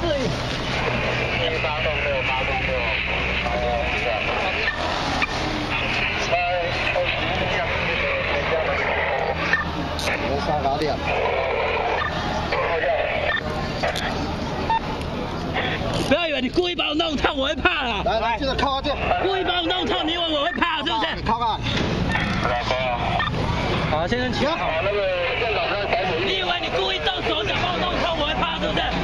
至于。 8栋6，8栋6。 我3高点。 不要以为你故意把我弄痛，我会怕啦。 来，记得靠靠近。 故意把我弄痛，你以为我会怕是不是？ 靠靠。 好，先生请好。 那个店长在逮捕。 你以为你故意动手脚把我弄痛，我会怕是不是？